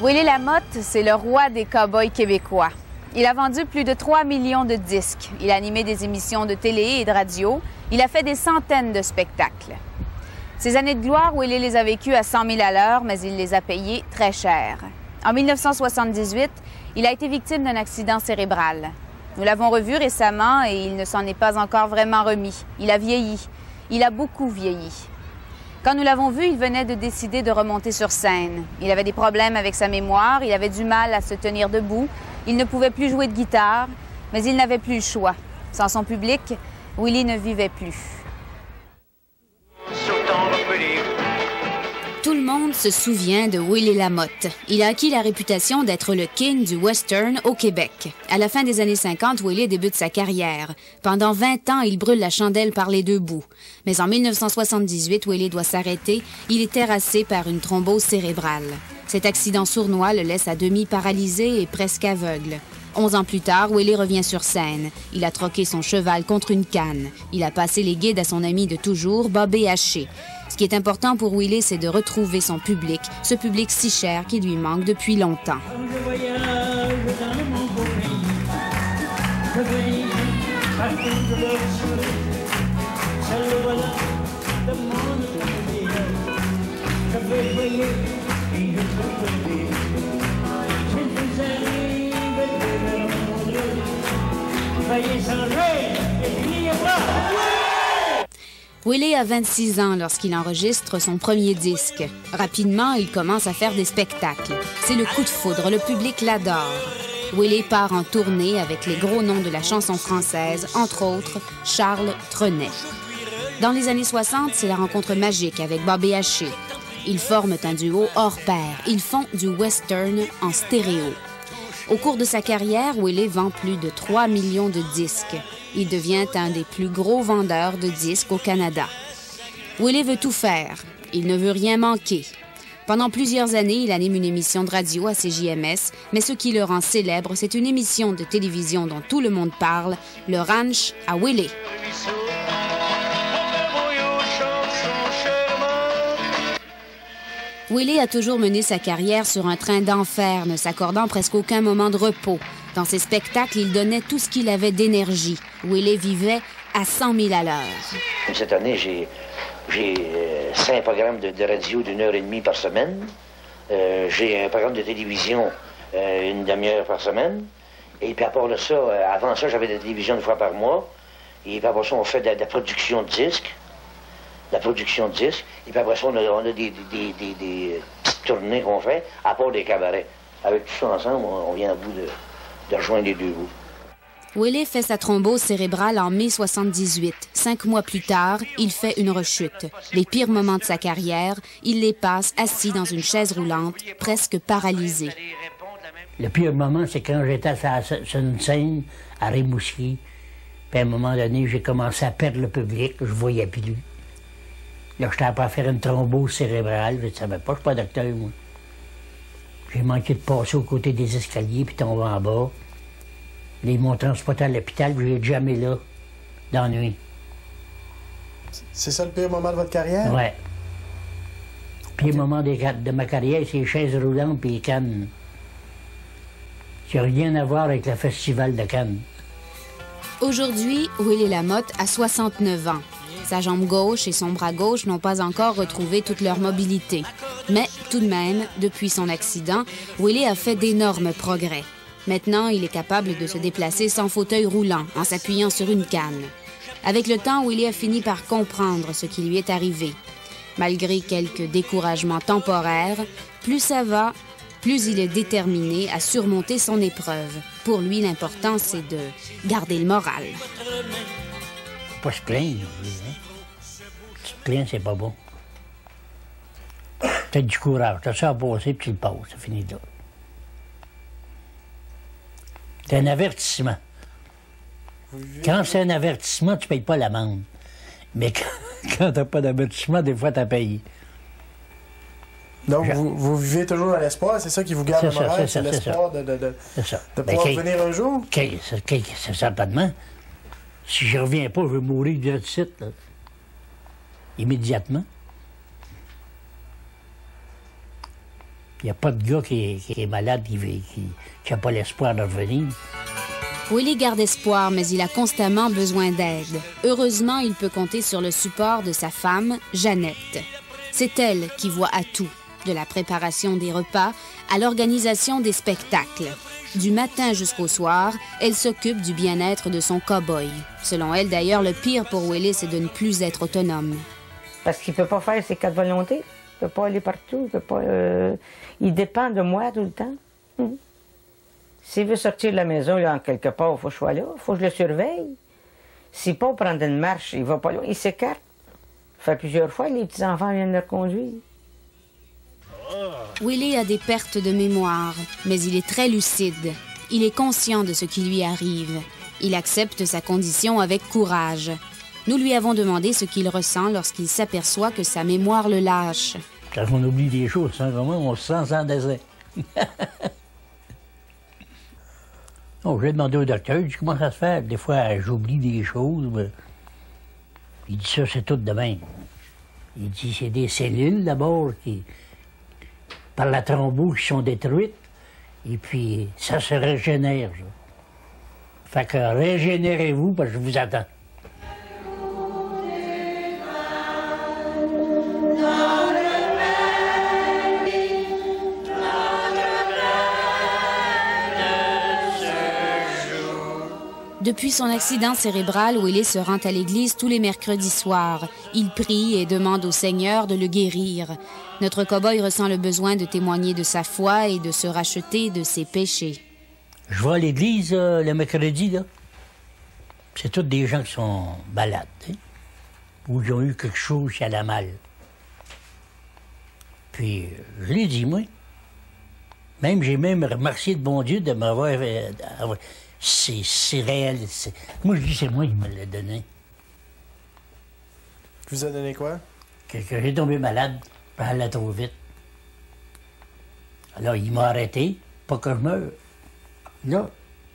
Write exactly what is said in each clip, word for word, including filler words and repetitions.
Willie Lamotte, c'est le roi des cow-boys québécois. Il a vendu plus de trois millions de disques. Il a animé des émissions de télé et de radio. Il a fait des centaines de spectacles. Ses années de gloire, Willie les a vécues à cent mille à l'heure, mais il les a payées très cher. En mille neuf cent soixante-dix-huit, il a été victime d'un accident cérébral. Nous l'avons revu récemment et il ne s'en est pas encore vraiment remis. Il a vieilli. Il a beaucoup vieilli. Quand nous l'avons vu, il venait de décider de remonter sur scène. Il avait des problèmes avec sa mémoire, il avait du mal à se tenir debout, il ne pouvait plus jouer de guitare, mais il n'avait plus le choix. Sans son public, Willie ne vivait plus. Tout le monde se souvient de Willie Lamotte. Il a acquis la réputation d'être le king du western au Québec. À la fin des années cinquante, Willie débute sa carrière. Pendant vingt ans, il brûle la chandelle par les deux bouts. Mais en mille neuf cent soixante-dix-huit, Willie doit s'arrêter. Il est terrassé par une thrombose cérébrale. Cet accident sournois le laisse à demi paralysé et presque aveugle. Onze ans plus tard, Willie revient sur scène. Il a troqué son cheval contre une canne. Il a passé les guides à son ami de toujours, Bobby Haché. Ce qui est important pour Willie, c'est de retrouver son public, ce public si cher qui lui manque depuis longtemps. Willie a vingt-six ans lorsqu'il enregistre son premier disque. Rapidement, il commence à faire des spectacles. C'est le coup de foudre, le public l'adore. Willie part en tournée avec les gros noms de la chanson française, entre autres Charles Trenet. Dans les années soixante, c'est la rencontre magique avec Bobby Haché. Ils forment un duo hors pair. Ils font du western en stéréo. Au cours de sa carrière, Willie vend plus de trois millions de disques. Il devient un des plus gros vendeurs de disques au Canada. Willie veut tout faire. Il ne veut rien manquer. Pendant plusieurs années, il anime une émission de radio à C J M S, mais ce qui le rend célèbre, c'est une émission de télévision dont tout le monde parle, le Ranch à Willie. Willie a toujours mené sa carrière sur un train d'enfer, ne s'accordant presque aucun moment de repos. Dans ses spectacles, il donnait tout ce qu'il avait d'énergie. Willie vivait à cent mille à l'heure. Cette année, j'ai, j'ai euh, cinq programmes de, de radio d'une heure et demie par semaine. Euh, j'ai un programme de télévision euh, une demi-heure par semaine. Et puis à part de ça, euh, avant ça, j'avais de la télévision une fois par mois. Et puis après ça, on fait de, de la production de disques. La production de disques. Et puis après ça, on a, on a des, des, des, des, des petites tournées qu'on fait, à part des cabarets. Avec tout ça ensemble, on, on vient à bout de, de rejoindre les deux bouts. Willie fait sa thrombose cérébrale en mai soixante-dix-huit. Cinq mois plus tard, il fait une rechute. Les pires moments de sa carrière, il les passe assis dans une chaise roulante, presque paralysé. Le pire moment, c'est quand j'étais sur une scène à Rimouski. Puis à un moment donné, j'ai commencé à perdre le public, je voyais plus. Là, j'étais à faire une thrombose cérébrale, je ne savais pas, je suis pas docteur, moi. J'ai manqué de passer aux côtés des escaliers, puis tomber en bas. Ils m'ont transporté à l'hôpital, puis j'ai jamais là, dans la nuit. C'est ça le pire moment de votre carrière? Ouais. Le pire moment de, de ma carrière, c'est les chaises roulantes puis les cannes. Ça n'a rien à voir avec le festival de Cannes. Aujourd'hui, Willie Lamotte a soixante-neuf ans. Sa jambe gauche et son bras gauche n'ont pas encore retrouvé toute leur mobilité. Mais tout de même, depuis son accident, Willie a fait d'énormes progrès. Maintenant, il est capable de se déplacer sans fauteuil roulant, en s'appuyant sur une canne. Avec le temps, Willie a fini par comprendre ce qui lui est arrivé. Malgré quelques découragements temporaires, plus ça va, plus il est déterminé à surmonter son épreuve. Pour lui, l'important, c'est de garder le moral. Pas se plaindre. Hein? Tu te plains, c'est pas bon. T'as du courage, t'as ça à passer, puis tu le passes, c'est fini là. C'est un avertissement. Quand c'est un avertissement, tu ne payes pas l'amende. Mais quand, quand tu n'as pas d'avertissement, des fois, tu as payé. Donc, Je... vous, vous vivez toujours dans l'espoir, c'est ça qui vous garde le moral, c'est l'espoir de, de, de, ça. de pouvoir ben, revenir un jour? C'est certainement. Si je ne reviens pas, je vais mourir de site, là. Immédiatement. Il n'y a pas de gars qui, qui est malade, qui n'a pas l'espoir de revenir. Willie garde espoir, mais il a constamment besoin d'aide. Heureusement, il peut compter sur le support de sa femme, Jeannette. C'est elle qui voit à tout, de la préparation des repas à l'organisation des spectacles. Du matin jusqu'au soir, elle s'occupe du bien-être de son cow-boy. Selon elle, d'ailleurs, le pire pour Willie, c'est de ne plus être autonome. Parce qu'il ne peut pas faire ses quatre volontés. Il ne peut pas aller partout. Il, peut pas, euh... il dépend de moi tout le temps. Mmh. S'il veut sortir de la maison, là, en quelque part, il faut que je sois là. Il faut que je le surveille. S'il pas prendre une marche, il va pas loin. Il s'écarte. Ça fait plusieurs fois que les petits-enfants viennent le conduire. Willie a des pertes de mémoire, mais il est très lucide. Il est conscient de ce qui lui arrive. Il accepte sa condition avec courage. Nous lui avons demandé ce qu'il ressent lorsqu'il s'aperçoit que sa mémoire le lâche. Quand on oublie des choses, hein, vraiment, on se sent sans désert. Oh, j'ai demandé au docteur, il dit comment ça se fait? Des fois, j'oublie des choses. Mais... Il dit ça, c'est tout de même. Il dit c'est des cellules d'abord qui, par la thrombose, qui sont détruites, et puis ça se régénère. Ça. Fait que régénérez-vous parce que je vous attends. Depuis son accident cérébral, Willie se rend à l'église tous les mercredis soirs. Il prie et demande au Seigneur de le guérir. Notre cow-boy ressent le besoin de témoigner de sa foi et de se racheter de ses péchés. Je vais à l'église euh, le mercredi, là. C'est tous des gens qui sont malades, hein? Ou qui ont eu quelque chose qui allait mal. Puis, je l'ai dit, moi. Même, j'ai même remercié de bon Dieu de m'avoir... Euh, C'est réel. Moi, je dis c'est moi qui me l'a donné. Tu vous a donné quoi? Que, que j'ai tombé malade, puis elle allait trop vite. Alors, il m'a arrêté, pas que je meure. Là.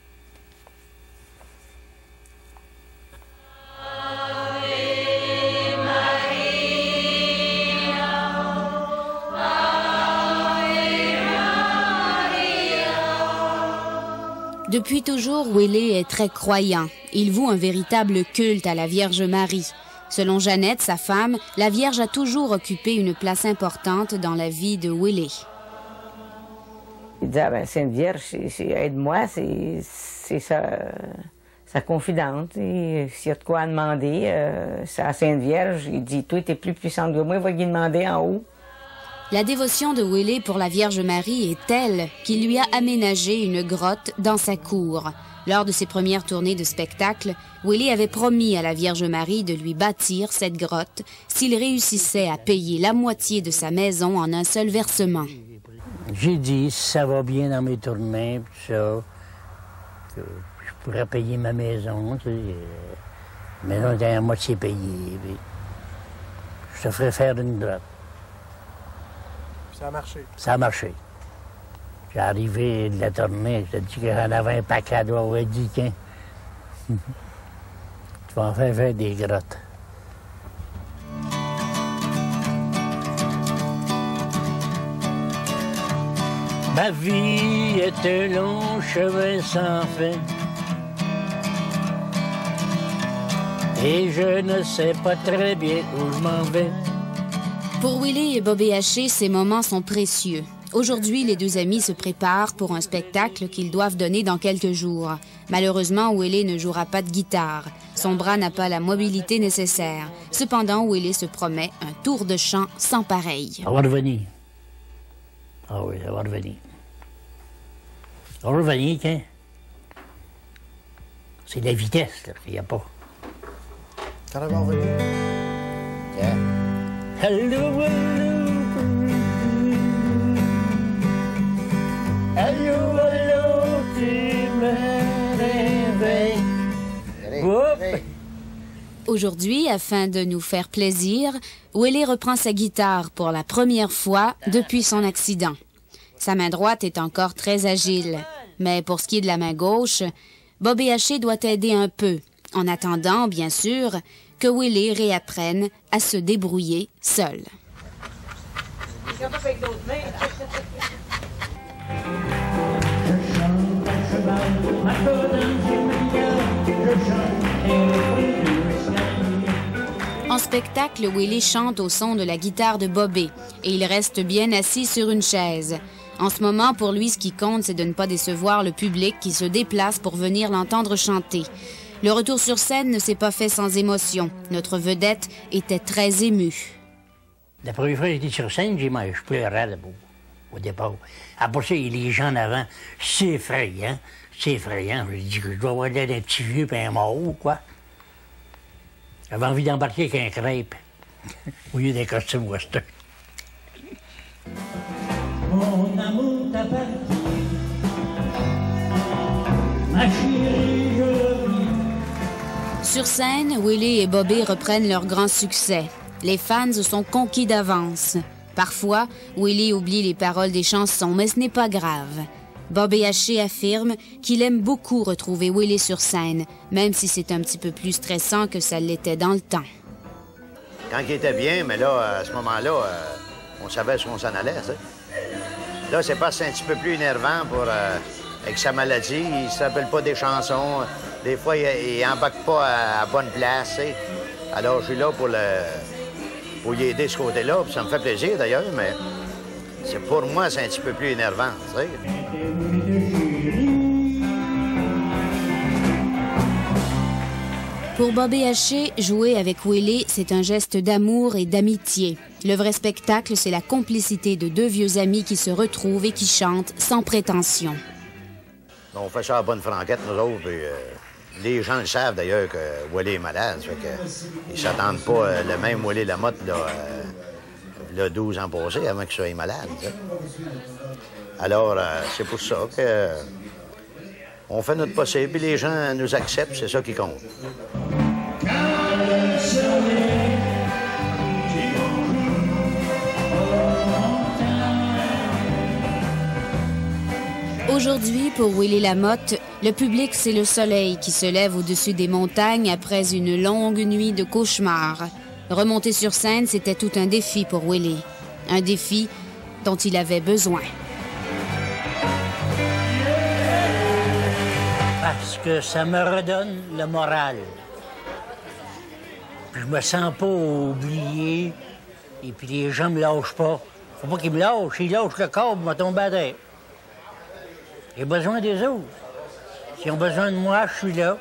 Depuis toujours, Willie est très croyant. Il voue un véritable culte à la Vierge Marie. Selon Jeannette, sa femme, la Vierge a toujours occupé une place importante dans la vie de Willie. Il dit, ah ben, Sainte Vierge, aide-moi, c'est sa, sa confidente. S'il y a de quoi à demander, euh, c'est à Sainte Vierge. Il dit, toi, t'es plus puissante que moi, il va lui demander en haut. La dévotion de Willie pour la Vierge Marie est telle qu'il lui a aménagé une grotte dans sa cour. Lors de ses premières tournées de spectacle, Willie avait promis à la Vierge Marie de lui bâtir cette grotte s'il réussissait à payer la moitié de sa maison en un seul versement. J'ai dit, si ça va bien dans mes tournées, tout ça, que je pourrais payer ma maison. Tu sais, la maison était à moitié payée. Puis je te ferais faire une grotte. Ça a marché. Ça a marché. J'ai arrivé de la tournée, je te dis que j'en avais un paquet à doigts, ouais, dit qu'un. Tu vas en faire faire des grottes. Ma vie est un long chemin sans fin. Et je ne sais pas très bien où je m'en vais. Pour Willie et Bobby Haché, ces moments sont précieux. Aujourd'hui, les deux amis se préparent pour un spectacle qu'ils doivent donner dans quelques jours. Malheureusement, Willie ne jouera pas de guitare. Son bras n'a pas la mobilité nécessaire. Cependant, Willie se promet un tour de chant sans pareil. Ça va revenir. Ah oui, ça va revenir. Ça va revenir, tiens. C'est la vitesse, là, qu'il n'y a pas. Ça va revenir. Yeah. Hello, hello. Allô, allô, tu me réveilles. Aujourd'hui, afin de nous faire plaisir, Willie reprend sa guitare pour la première fois depuis son accident. Sa main droite est encore très agile, mais pour ce qui est de la main gauche, Bobby Haché doit aider un peu, en attendant, bien sûr, que Willie réapprenne à se débrouiller seul. En spectacle, Willie chante au son de la guitare de Bobby et il reste bien assis sur une chaise. En ce moment, pour lui, ce qui compte, c'est de ne pas décevoir le public qui se déplace pour venir l'entendre chanter. Le retour sur scène ne s'est pas fait sans émotion. Notre vedette était très émue. La première fois que j'étais sur scène, j'ai je pleurais d'abord, au départ. Après ça, les gens en avant, c'est effrayant, c'est effrayant. Je dis que je dois avoir l'air d'un petit vieux et un mort, quoi. J'avais envie d'embarquer avec un crêpe, au lieu d'un costume western. Mon amour t'appartient, ma chérie, je vis. Sur scène, Willie et Bobby reprennent leur grand succès. Les fans sont conquis d'avance. Parfois, Willie oublie les paroles des chansons, mais ce n'est pas grave. Bobby Haché affirme qu'il aime beaucoup retrouver Willie sur scène, même si c'est un petit peu plus stressant que ça l'était dans le temps. Quand il était bien, mais là, à ce moment-là, euh, on savait où on s'en allait, tu sais. Là, c'est pas un petit peu plus énervant pour... Euh, avec sa maladie, il ne se rappelle pas des chansons. Des fois, il n'embarque pas à, à bonne place, tu sais. Alors, je suis là pour le... pour y aider de ce côté-là, puis ça me fait plaisir, d'ailleurs, mais... c'est pour moi, c'est un petit peu plus énervant, tu sais. Pour Bobby Haché, jouer avec Willie, c'est un geste d'amour et d'amitié. Le vrai spectacle, c'est la complicité de deux vieux amis qui se retrouvent et qui chantent sans prétention. On fait ça à bonne franquette, nous autres, puis euh, les gens le savent d'ailleurs que Willie est malade, fait que ils s'attendent pas euh, le même Willie Lamotte, là, euh, là, douze ans passés, avant qu'il soit malade, tu sais. Alors, euh, c'est pour ça que euh, on fait notre possible, et les gens nous acceptent, c'est ça qui compte. Aujourd'hui, pour Willie Lamotte, le public, c'est le soleil qui se lève au-dessus des montagnes après une longue nuit de cauchemar. Remonter sur scène, c'était tout un défi pour Willie. Un défi dont il avait besoin. Parce que ça me redonne le moral. Puis je me sens pas oublié. Et puis les gens me lâchent pas. Faut pas qu'ils me lâchent. Ils lâchent le corps, je vais tomber à terre. J'ai besoin des autres. S'ils ont besoin de moi, je suis là.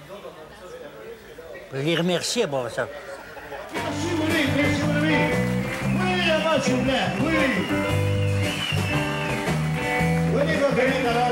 Je les remercie pour ça. Merci, Willie. Merci, Willie. Willie, là-bas, s'il vous plaît. Willie. Willie va venir dans